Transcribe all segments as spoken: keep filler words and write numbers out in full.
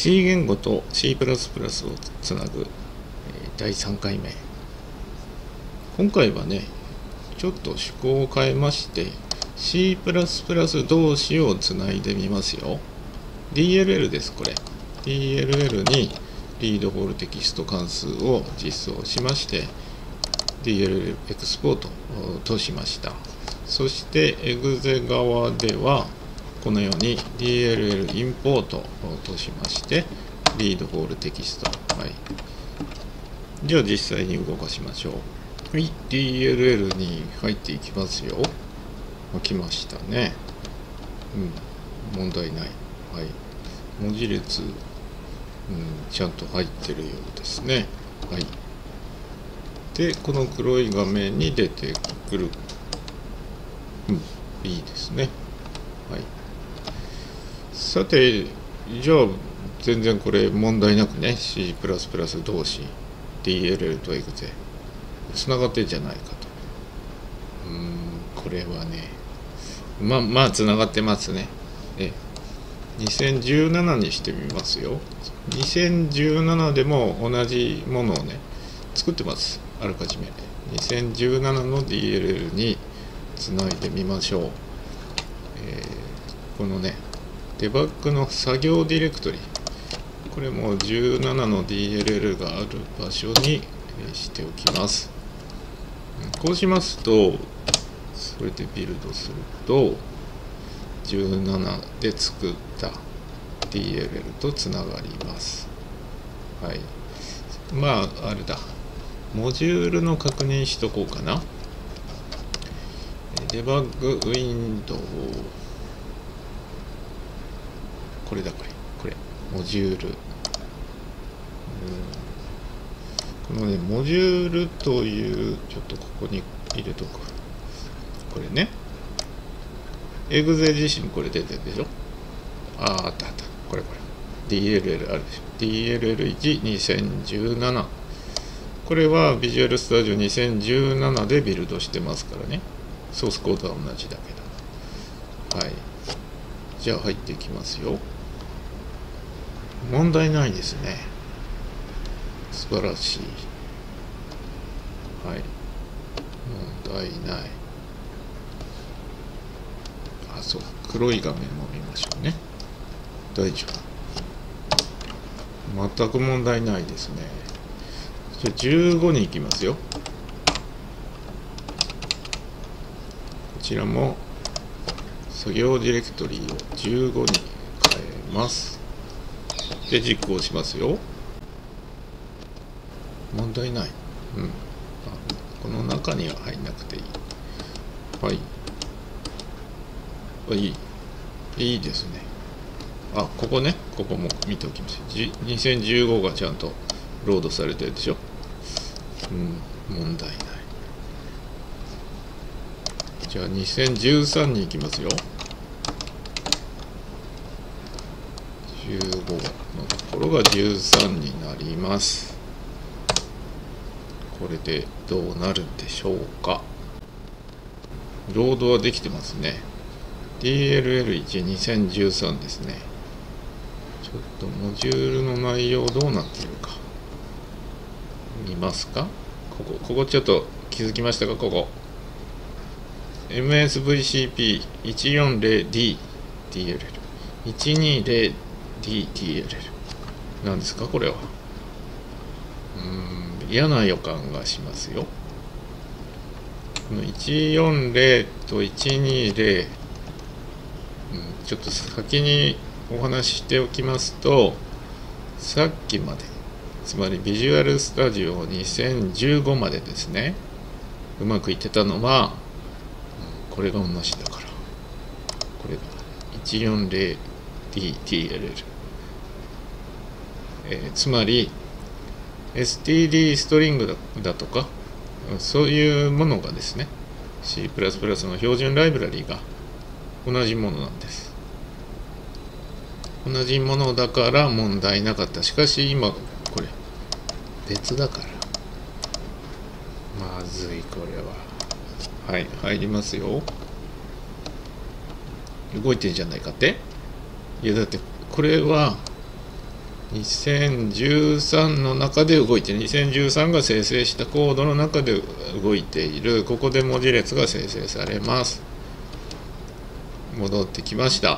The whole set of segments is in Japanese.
C 言語と C++ をつなぐだいさんかいめ。今回はね、ちょっと趣向を変えまして C++ 同士をつないでみますよ。 ディーエルエル です。これ ディーエルエル にリードホールテキスト関数を実装しまして ディーエルエル エクスポートとしました。そしてエグゼ側ではこのように ディーエルエル インポートとしましてリードホールテキスト、はい、じゃあ実際に動かしましょう。はい、ディーエルエル に入っていきますよ。来ましたね。うん、問題ない。はい、文字列、うん、ちゃんと入ってるようですね。はい。で、この黒い画面に出てくる。うん、いいですね。はい。さて、じゃあ、全然これ問題なくね、C++ 同士、ディーエルエル とエグゼ、つながってんじゃないかと。うーん、これはね、まあ、まあ、つながってますね。え、にせんじゅうななにしてみますよ。にせんじゅうななでも同じものをね、作ってます。あらかじめ。にせんじゅうななの ディーエルエル につないでみましょう。えー、このね、デバッグの作業ディレクトリ、これもじゅうななの ディーエルエル がある場所にしておきます。こうしますと、それでビルドすると、じゅうななで作った ディーエルエル とつながります。はい。まあ、あれだ。モジュールの確認しとこうかな。デバッグウィンドウ。これだ、これ。これ。モジュール。うん、このね、モジュールという、ちょっとここに入れとく。これね。エグゼ自身これ出てるでしょ。ああ、あったあった。これこれ。ディーエルエル あるでしょ。ディーエルエルワン にせんじゅうなな。これは ビジュアルスタジオにせんじゅうななでビルドしてますからね。ソースコードは同じだけど。はい。じゃあ入っていきますよ。問題ないですね。素晴らしい。はい。問題ない。あ、そう。黒い画面も見ましょうね。大丈夫。全く問題ないですね。じゃあじゅうごに行きますよ。こちらも作業ディレクトリをじゅうごに変えます。で、実行しますよ。問題ない。うん。この中には入んなくていい。はい。いい。いいですね。あ、ここね。ここも見ておきましょう。にせんじゅうごがちゃんとロードされてるでしょ。うん、問題ない。じゃあにせんじゅうさんに行きますよ。じゅうごのところがじゅうさんになります。これでどうなるんでしょうか。ロードはできてますね。ディーエルエルワン にせんじゅうさんですね。ちょっとモジュールの内容どうなっているか見ますか。ここ、ここちょっと気づきましたか。ここ エムエスブイシーピーいちよんゼロディー ディーエルエル いちにゼロディー ディーエルエル なんですかこれは。うーん、嫌な予感がしますよ。このいちよんゼロといちにゼロ、うん、ちょっと先にお話ししておきますと、さっきまで、つまりビジュアルスタジオにせんじゅうごまでですね、うまくいってたのは、これが同じだから。これだ。いちよんゼロディー ディーエルエル。えー、つまり、エスティーディー ストリングだとか、そういうものがですね、C++ の標準ライブラリが同じものなんです。同じものだから問題なかった。しかし今、これ、別だから。まずい、これは。はい、入りますよ。動いてんじゃないかって。いや、だって、これは、 にせんじゅうさんの中で動いている、にせんじゅうさんが生成したコードの中で動いている。ここで文字列が生成されます。戻ってきました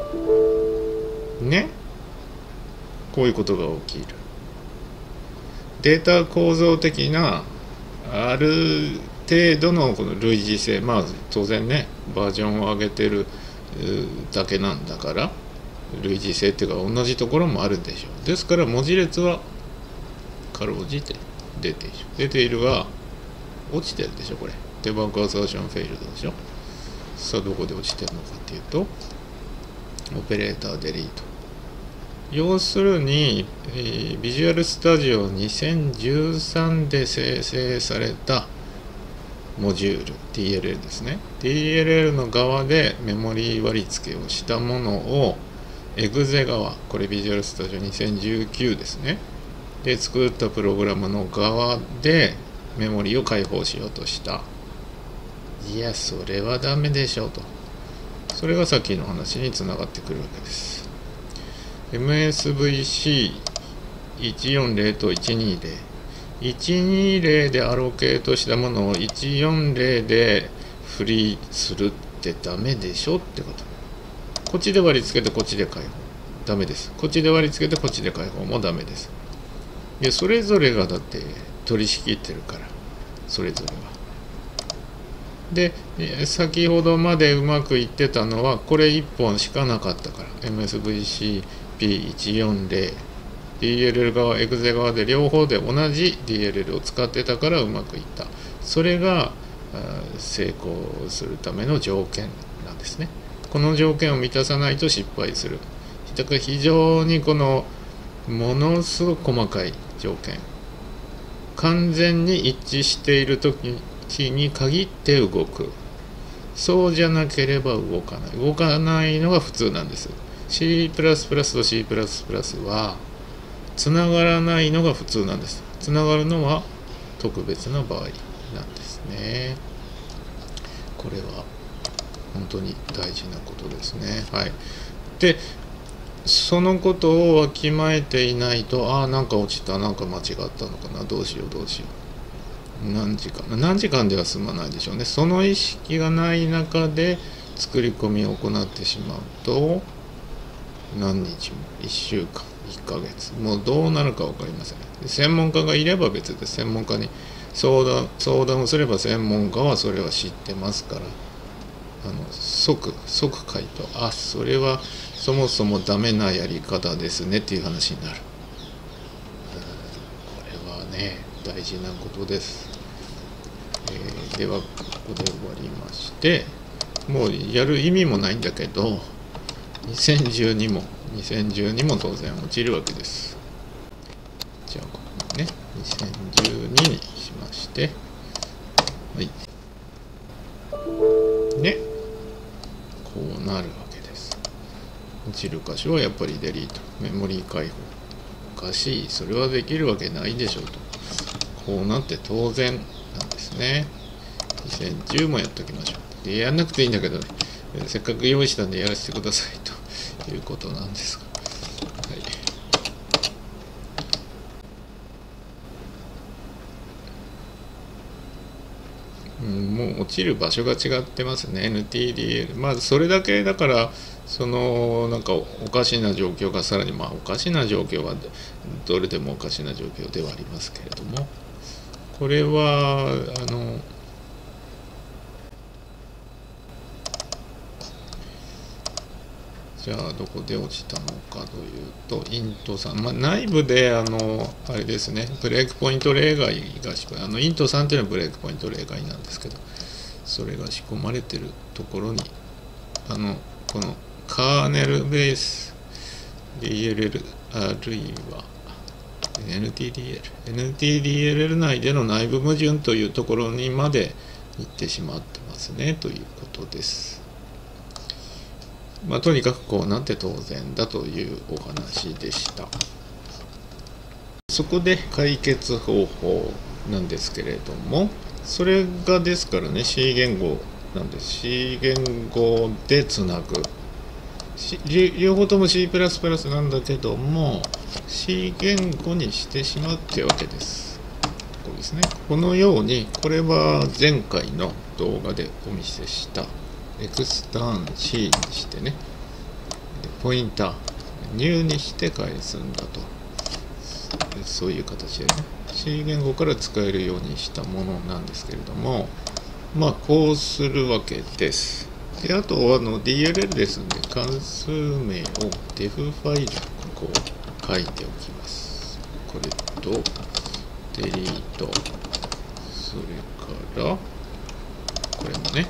ね。こういうことが起きる。データ構造的なある程度のこの類似性、まあ当然ねバージョンを上げてるだけなんだから類似性っていうか同じところもあるでしょう。ですから文字列はかろうじて出ている出ているが落ちてるでしょ。これデバッグアサーションフェイルドでしょ。さあどこで落ちてるのかっていうとオペレーターデリート。要するに、えー、ビジュアルスタジオにせんじゅうさんで生成されたモジュール ディーエルエル ですね。 ディーエルエル の側でメモリー割り付けをしたものをエグゼ側、これビジュアルスタジオにせんじゅうきゅうですねで作ったプログラムの側でメモリーを解放しようとした。いやそれはダメでしょうと。それがさっきの話につながってくるわけです。 エムエスブイシーいちよんゼロ といちにゼロ いちにゼロでアロケートしたものをいちよんゼロでフリーするってダメでしょってこと。こっちで割り付けてこっちで解放ダメです。こっちで割り付けてこっちで解放もダメです。でそれぞれがだって取り仕切ってるからそれぞれは。で先ほどまでうまくいってたのはこれいっぽんしかなかったから エムエスブイシーピーいちよんゼロ ディーエルエル 側エグゼ側で両方で同じ ディーエルエル を使ってたからうまくいった。それが成功するための条件なんですね。この条件を満たさないと失敗する。だから非常にこのものすごく細かい条件完全に一致している時に限って動く。そうじゃなければ動かない動かないのが普通なんです。 C++ と C++ はつながらないのが普通なんです。つながるのは特別な場合なんですね。これは本当に大事なことですね。はい。でそのことをわきまえていないと、ああなんか落ちた、なんか間違ったのかな、どうしようどうしよう、何時間何時間では済まないでしょうね。その意識がない中で作り込みを行ってしまうと何日もいっしゅうかんいっかげつもうどうなるか分かりません。で専門家がいれば別です。専門家に相談相談をすれば専門家はそれは知ってますから、あの即即回答、あそれはそもそもダメなやり方ですねっていう話になる。これはね大事なことです。えー、ではここで終わりまして、もうやる意味もないんだけどにせんじゅうにもにせんじゅうにも当然落ちるわけです。じゃあここねにせんじゅうににしまして、はいね、こうなるわけです。落ちる箇所はやっぱりデリート、メモリー解放。おかしい、それはできるわけないでしょうと。こうなって当然なんですね。にせんじゅうもやっておきましょう。でやんなくていいんだけどね、せっかく用意したんでやらせてくださいということなんですが、はい、うん、もう落ちる場所が違ってますね。 エヌティーディーエル、まずそれだけだから、そのなんかおかしな状況がさらに、まあおかしな状況はどれでもおかしな状況ではありますけれども、これはあのじゃあどこで落ちたのかというと、イントさん、まあ、内部であのあれですね、ブレイクポイント例外が仕込あのイントさんっていうのはブレイクポイント例外なんですけど、それが仕込まれてるところにあのこのカーネルベース ディーエルエル あるいは エヌティーディーエル エヌティーディーエル 内での内部矛盾というところにまで行ってしまってますねということです。まあ、とにかくこうなって当然だというお話でした。そこで解決方法なんですけれども、それがですからね C 言語なんです。 C 言語でつなぐ両方とも C++ なんだけども C 言語にしてしまうってわけです。こうですね。このように、これは前回の動画でお見せしたエクスターン C にしてね、ポインターニューにして返すんだと、そういう形でね C 言語から使えるようにしたものなんですけれども、まあこうするわけです。で、あとあの ディーエルエル ですので関数名を デフ ファイルにこう書いておきます。これとデリート、それからこれもね、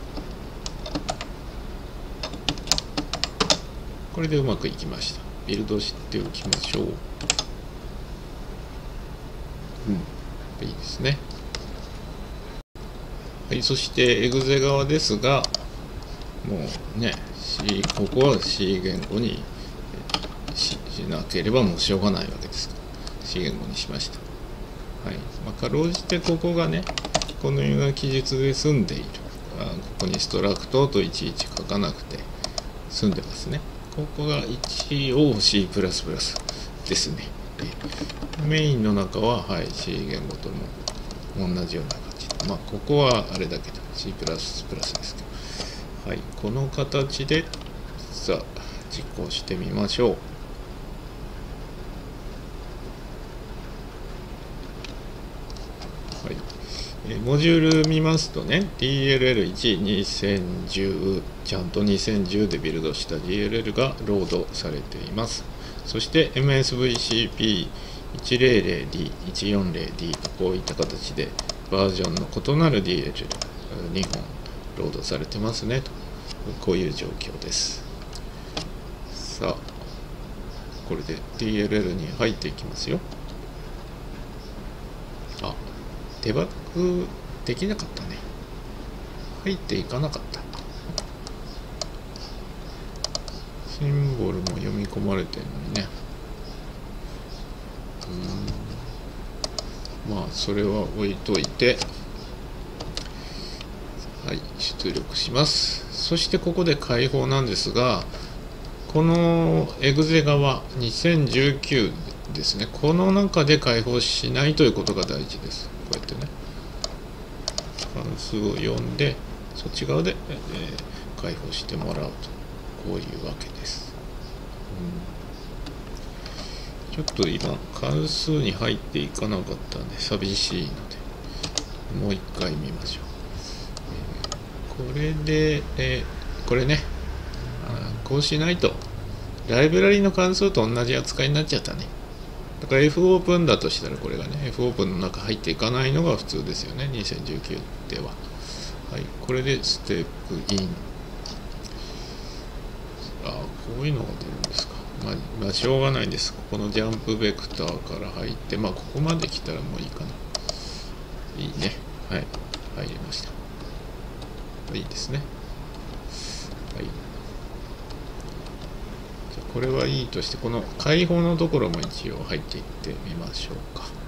これでうまくいきました。ビルドしておきましょう。うん、いいですね。はい、そしてエグゼ側ですが、もうね、C、ここは C 言語に し, しなければもうしょうがないわけですから C 言語にしました。はい、まあ、かろうじてここがね、このような記述で済んでいる。あ、ここにストラクトといちいち書かなくて済んでますね。ここが一応 C++ ですね。メインの中は、はい、C 言語とも同じような感じで、まあここはあれだけど C++ ですけど、はい、この形でさあ実行してみましょう。はい、えモジュール見ますとね、 ディーエルエルワン にせんじゅう ちゃんとにせんじゅうでビルドした ディーエルエル がロードされています。そして エムエスブイシーピーいちぜろぜろディーいちよんぜろディー とこういった形でバージョンの異なる ディーエルエルにほんロードされてますねと、こういう状況です。さあこれで ディーエルエル に入っていきますよ。あ、デバッグできなかったね。入っていかなかった。シンボルも読み込まれてるのにね。うーん、まあそれは置いといて、はい、出力します。そしてここで開放なんですが、このエグゼ側にせんじゅうきゅうですね、この中で開放しないということが大事です。こうやってね、関数を読んでそっち側で、えー、開放してもらうと、こういうわけです。うん、ちょっと今関数に入っていかなかったんで寂しいので、もう一回見ましょう。えー、これで、えー、これね、あ、こうしないとライブラリの関数と同じ扱いになっちゃったね。だから F オープンだとしたらこれがね F オープンの中入っていかないのが普通ですよね、にせんじゅうきゅうでは。はい、これでステップイン。あ、こういうのが出るんですか。まあ、まあ、しょうがないです。ここのジャンプベクターから入って、まあここまで来たらもういいかな。いいね。はい、入りました。いいですね。はい、じゃあこれはいいとして、この開放のところも一応入っていってみましょうか。はい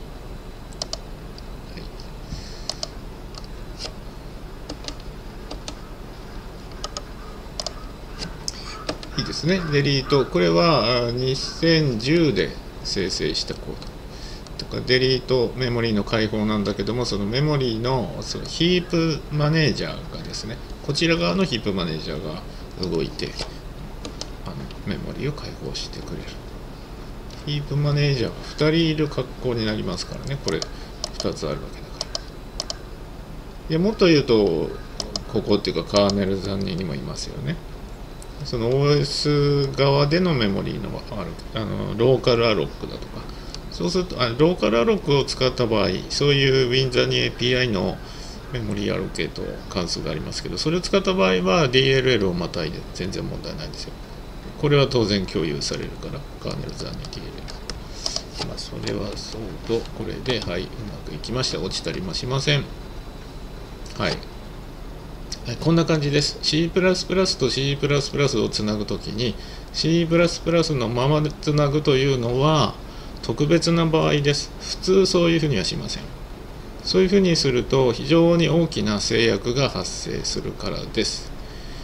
、いいですね。デリート、これはにせんじゅうで生成したコード。デリートメモリーの開放なんだけども、そのメモリーのそのヒープマネージャーがですね、こちら側のヒープマネージャーが動いてあのメモリーを開放してくれる。ヒープマネージャーがふたりいる格好になりますからね、これふたつあるわけだから。いや、もっと言うとここっていうかカーネルさんにもいますよね。その オーエス 側でのメモリーのあるあのローカルアロックだとか、そうするとあローカルアロックを使った場合、そういう WinZani エーピーアイ のメモリーアロケート関数がありますけど、それを使った場合は ディーエルエル をまたいで全然問題ないんですよ。これは当然共有されるから、カーネルザーに ディーエルエル。まあそれはそうと、これではい、うまくいきました。落ちたりもしません。はい。はい、こんな感じです。C++ と C++ をつなぐときに C++ のままでつなぐというのは特別な場合です。普通そういうふうにはしません。そういうふうにすると非常に大きな制約が発生するからです。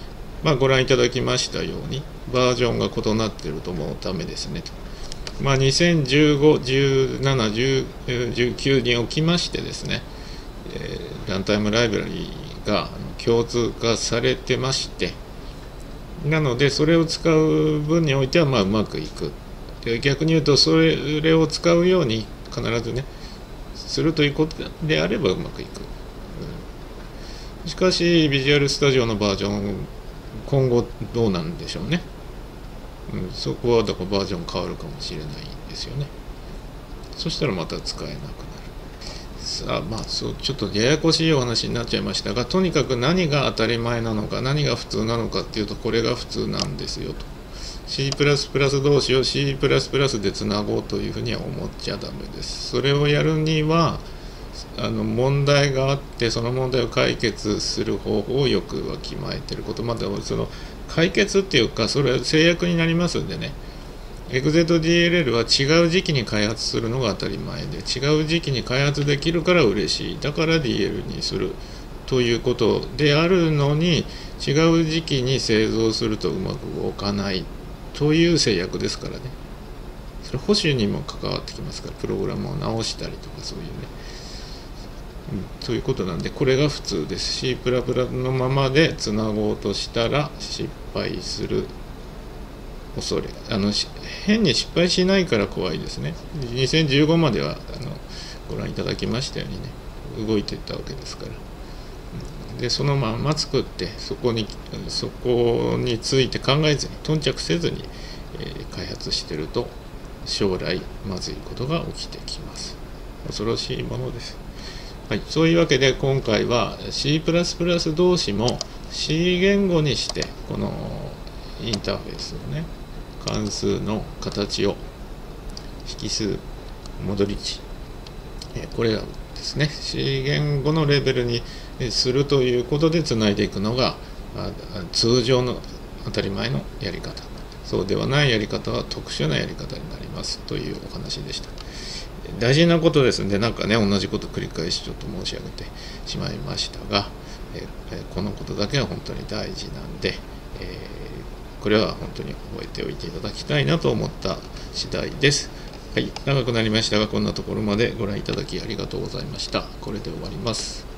まあ、ご覧いただきましたようにバージョンが異なっていると思うためですねと。まあ、にせんじゅうご、じゅうなな、じゅう、じゅうきゅうにおきましてですね、えー、ランタイムライブラリが共通化されてまして、なのでそれを使う分においてはまあうまくいく。逆に言うとそれを使うように必ずねするということであればうまくいく。うん、しかしビジュアルスタジオのバージョン今後どうなんでしょうね。うん、そこはだからバージョン変わるかもしれないんですよね。そしたらまた使えなくなる。さあまあそうちょっとややこしいお話になっちゃいましたが、とにかく何が当たり前なのか何が普通なのかっていうとこれが普通なんですよと。C++ 同士を C++ でつなごうというふうには思っちゃダメです。それをやるにはあの問題があってその問題を解決する方法をよくわきまえていること、またその解決っていうかそれは制約になりますんでね、エグゼットディーエルエル は違う時期に開発するのが当たり前で、違う時期に開発できるから嬉しい、だから ディーエル にするということであるのに、違う時期に製造するとうまく動かないという制約ですからね。それ保守にも関わってきますから、プログラムを直したりとかそういうね、うん、ということなんでこれが普通です。 C++ のままでつなごうとしたら失敗する恐れ、あの変に失敗しないから怖いですね。にせんじゅうごまではあのご覧いただきましたようにね動いていったわけですから。でそのまま作ってそこにそこについて考えずに頓着せずに、えー、開発してると将来まずいことが起きてきます。恐ろしいものです。はい、そういうわけで今回は C++ 同士も C 言語にしてこのインターフェースをね関数の形を引数戻り値、えー、これらですね C 言語のレベルにするということでつないでいくのが通常の当たり前のやり方。そうではないやり方は特殊なやり方になりますというお話でした。大事なことですのでなんかね同じこと繰り返しちょっと申し上げてしまいましたが、えこのことだけは本当に大事なんで、えー、これは本当に覚えておいていただきたいなと思った次第です。はい、長くなりましたがこんなところまでご覧いただきありがとうございました。これで終わります。